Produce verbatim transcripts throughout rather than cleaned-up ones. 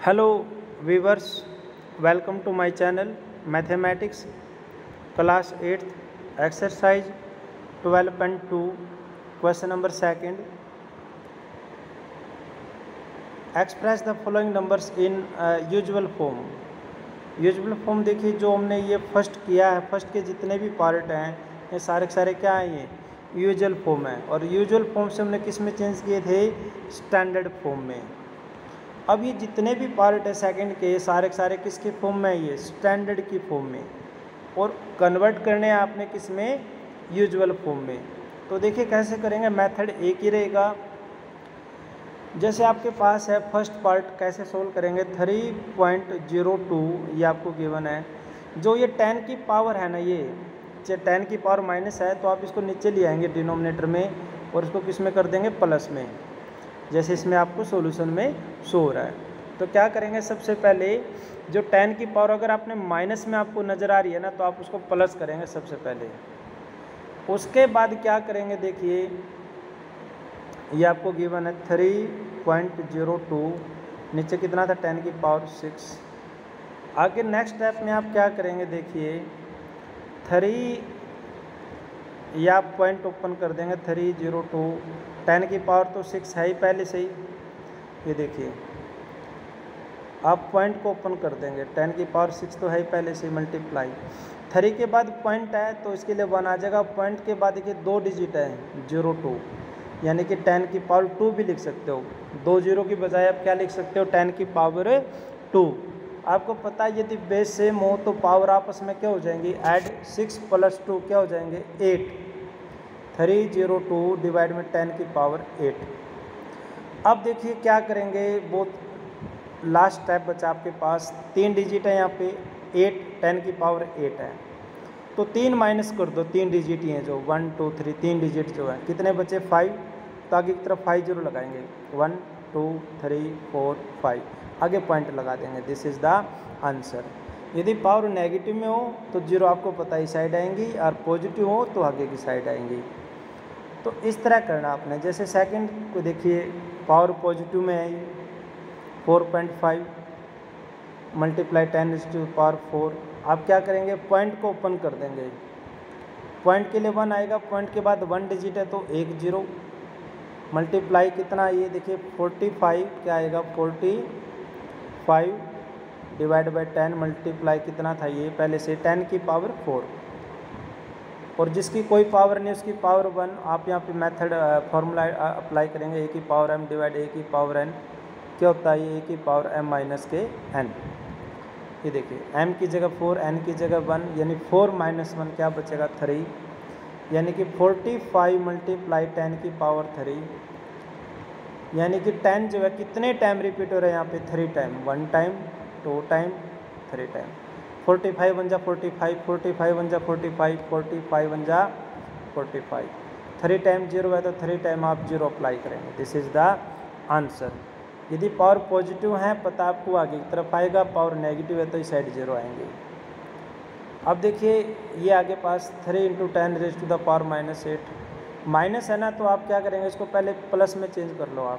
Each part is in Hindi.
Hello viewers, welcome to my channel Mathematics class eighth exercise twelve point two question number second. Express the following numbers in uh, usual form. Usual form देखिए, जो हमने ये फर्स्ट किया है, फर्स्ट के जितने भी पार्ट हैं ये सारे सारे क्या हैं, ये यूजुअल फॉर्म है। और यूजुअल फॉर्म से हमने किस में चेंज किए थे, स्टैंडर्ड फॉर्म में। अब ये जितने भी पार्ट है सेकंड के, सारे सारे किसके फॉर्म में, ये स्टैंडर्ड की फॉर्म में, और कन्वर्ट करने हैं आपने किस में, यूजुअल फॉर्म में। तो देखिए कैसे करेंगे, मेथड एक ही रहेगा। जैसे आपके पास है फर्स्ट पार्ट, कैसे सोल्व करेंगे, थ्री पॉइंट ज़ीरो टू ये आपको गिवन है। जो ये टेन की पावर है ना, ये टेन की पावर माइनस है, तो आप इसको नीचे ले आएंगे डिनोमिनेटर में और इसको किस में कर देंगे, प्लस में, जैसे इसमें आपको सॉल्यूशन में शो हो रहा है। तो क्या करेंगे, सबसे पहले जो टेन की पावर अगर आपने माइनस में आपको नज़र आ रही है ना, तो आप उसको प्लस करेंगे सबसे पहले। उसके बाद क्या करेंगे, देखिए ये आपको गिवन है थ्री पॉइंट ज़ीरो टू, नीचे कितना था, टेन की पावर सिक्स। आगे नेक्स्ट स्टेप में आप क्या करेंगे, देखिए थ्री, ये आप पॉइंट ओपन कर देंगे, थ्री जीरो टू, टेन की पावर तो सिक्स है ही पहले से ही, ये देखिए आप पॉइंट को ओपन कर देंगे, टेन की पावर सिक्स तो है ही पहले से, मल्टीप्लाई थ्री के बाद पॉइंट है तो इसके लिए वन आ जाएगा। पॉइंट के बाद देखिए दो डिजिट है, जीरो टू, यानी कि टेन की पावर टू भी लिख सकते हो, दो जीरो की बजाय आप क्या लिख सकते हो, टेन की पावर टू। आपको पता है यदि बेस सेम हो तो पावर आपस में क्या हो जाएंगी, ऐड, सिक्स प्लस टू क्या हो जाएंगे, eight. Three zero two divide में टेन की पावर एट। अब देखिए क्या करेंगे, वो लास्ट स्टेप बचा आपके पास, तीन डिजिट है यहाँ पे, एट, टेन की पावर एट है, तो तीन माइनस कर दो, तीन डिजिट ही हैं जो, वन टू थ्री, तीन डिजिट जो है, कितने बचे, फाइव। तो आगे की तरफ फाइव जीरो लगाएंगे, one two three four five, आगे पॉइंट लगा देंगे, दिस इज़ द आंसर। यदि पावर नेगेटिव में हो तो जीरो आपको पता ही साइड आएंगी, और पॉजिटिव हो तो आगे की साइड आएंगी। तो इस तरह करना आपने। जैसे सेकंड को देखिए, पावर पॉजिटिव में है, four point five multiply ten is to power four. आप क्या करेंगे, पॉइंट को ओपन कर देंगे, पॉइंट के लिए वन आएगा, पॉइंट के बाद वन डिजिट है तो एक जीरो, मल्टीप्लाई कितना, ये देखिए फोर्टी फाइव क्या आएगा, forty five divide by ten, multiply कितना था, ये पहले से टेन की पावर फोर, और जिसकी कोई पावर नहीं उसकी पावर वन। आप यहाँ पे मेथड फॉर्मूला अप्लाई करेंगे, ए की पावर एम डिवाइड ए की पावर एन, क्या होता है, ये ए की पावर एम माइनस के एन। ये देखिए m की जगह फोर, n की जगह वन, यानी फोर माइनस वन क्या बचेगा, थ्री, यानी कि फोर्टी फाइव मल्टीप्लाई टेन की पावर थ्री, यानी कि टेन जो है कितने टाइम रिपीट हो रहा है यहाँ पे, three time, one time, two time, three time. Forty five one जा forty five, forty five one जा forty five, forty five one जा forty five, three time zero है तो थ्री टाइम आप जीरो अप्लाई करेंगे, दिस इज़ द आंसर। यदि पावर पॉजिटिव है पता आपको आगे की तरफ आएगा, पावर नेगेटिव है तो इस साइड जीरो आएंगे। अब देखिए ये आगे पास three into ten raise to the power minus eight, minus है ना, तो आप क्या करेंगे, इसको पहले प्लस में चेंज कर लो आप।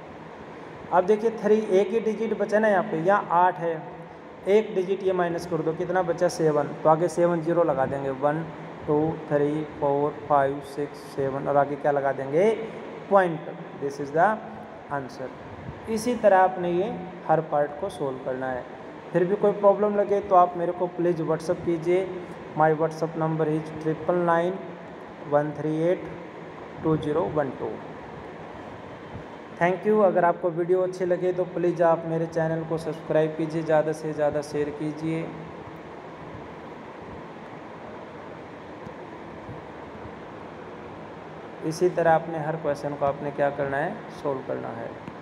अब देखिए थ्री, एक ही डिजिट बचा ना यहाँ पे, यहाँ आठ है, एक डिजिट ये माइनस कर दो, कितना बचा, सेवन, तो आगे सेवन जीरो लगा देंगे, one two three four five six seven, और आगे क्या लगा देंगे, point, this is the answer. इसी तरह आपने ये हर पार्ट को सोल्व करना है। फिर भी कोई प्रॉब्लम लगे तो आप मेरे को प्लीज़ व्हाट्सअप कीजिए। My WhatsApp number is triple nine one three eight two zero one two. Thank you. अगर आपको वीडियो अच्छी लगे तो प्लीज़ आप मेरे चैनल को सब्सक्राइब कीजिए, ज़्यादा से ज़्यादा शेयर कीजिए। इसी तरह अपने हर क्वेश्चन को आपने क्या करना है, सोल्व करना है।